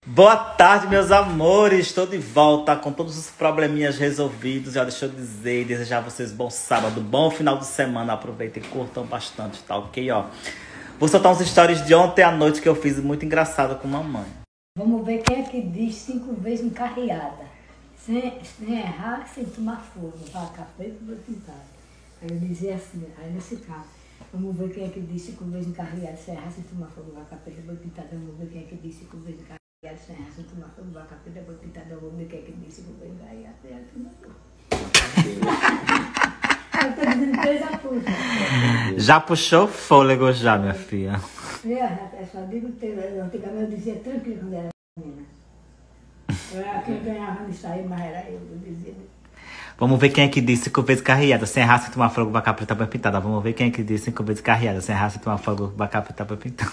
Boa tarde, meus amores. Estou de volta com todos os probleminhas resolvidos. Já deixa eu dizer e desejar a vocês bom sábado, bom final de semana. Aproveitem e curtam bastante, tá ok? Ó, vou soltar uns stories de ontem à noite que eu fiz muito engraçado com mamãe. Vamos ver quem é que diz 5 vezes encarreada. Sem errar, sem tomar fogo. Vaca preta, vou pintar. Aí eu dizia assim, aí nesse caso. Vamos ver quem é que diz 5 vezes encarreada. Sem errar, sem tomar fogo. Vaca preta, vou pintar. Vamos ver quem é que diz 5 vezes encarreada. Sem errar, sem tomar fogo. Vaca preta, vou pintar. Vamos ver quem é que diz 5 vezes encarreada. Sem errar, sem tomar fogo. Eu tô dizendo 3 a puxa. Já puxou fôlego já, minha filha. Eu só digo que antigamente eu dizia tranquilo quando era menina. Eu era quem ganhava nisso aí, mas era eu dizia. Vamos ver quem é que disse 5 vezes carreada. Sem errar, sem tomar fogo, vaca preta, bem pintada. Vamos ver quem é que disse 5 vezes carreada. Sem errar, sem tomar fogo, vaca preta, bem pintada.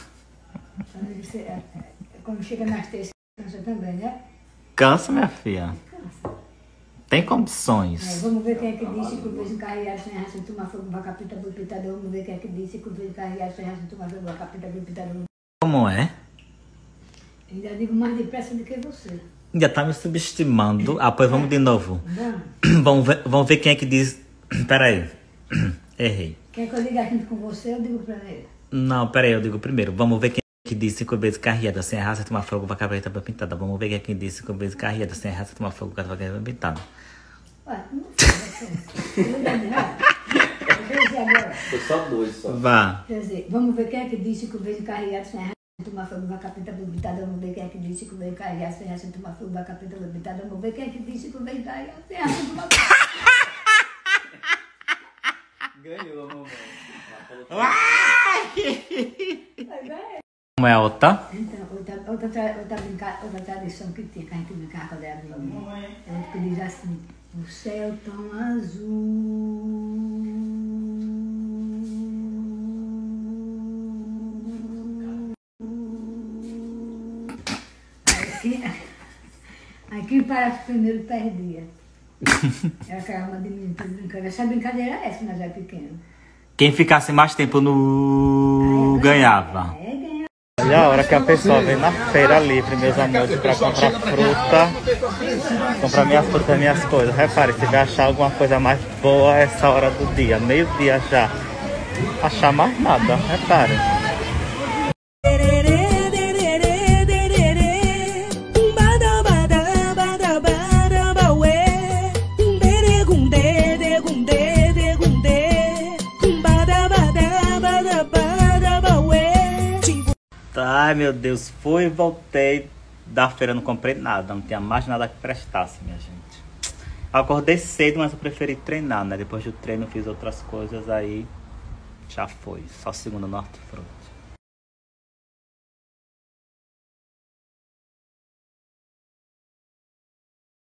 Quando chega nas terças, cansa também, né? Cansa, minha filha. Cansa. Tem condições. Vamos ver quem é que disse 5 vezes carreada, sem errar, sem tomar fogo, vaca preta, bem pintada. Vamos ver quem é que disse 5 vezes carreada, sem errar, sem tomar fogo, vaca preta, bem pintada. Como é? Ainda digo mais depressa do que você. Já tá me subestimando. Ah, pois vamos de novo. Vamos ver quem é que diz... Peraí. Errei. Quer que eu diga junto com você, eu digo pra ele. Não, peraí, eu digo primeiro. Vamos ver quem é que diz 5 vezes carreada. Sem errar, sem tomar fogo, vaca preta, bem pintada. Vamos ver quem é que diz 5 vezes carreada. Sem errar, sem tomar fogo, vaca preta, bem pintada. Ué, não sei. Eu vou dizer agora. Foi só 2 só. Vá. Quer dizer, vamos ver quem é que diz 5 vezes carreada, sem errar, sem tomar fogo, vaca preta, bem pintada. Vamos ver quem é que diz 5 vezes carreada, sem errar, sem tomar fogo, vaca preta, bem pintada. Vamos ver quem é que diz 5 vezes carreada, sem errar, sem tomar fogo. Ganhou, mamãe. Como é a outra? Então, outra tradição que tinha, que a gente brincava quando era menino, é que diz assim, o céu tão azul. Aqui parece que primeiro perdia. Era aquela uma de menino brincando. Essa brincadeira é essa, nós era pequeno. Quem ficasse mais tempo no... ganhava. Ganhava. Olha a hora que a pessoa vem na feira livre, meus amores, pra comprar fruta. Comprar minhas frutas, minhas coisas. Repare, se vai achar alguma coisa mais boa essa hora do dia. Meio-dia já. Achar mais nada, repare. Ai, meu Deus, fui e voltei da feira, não comprei nada, não tinha mais nada que prestasse, minha gente. Acordei cedo, mas eu preferi treinar, né? Depois do treino fiz outras coisas, aí já foi, só segunda no hortifruti.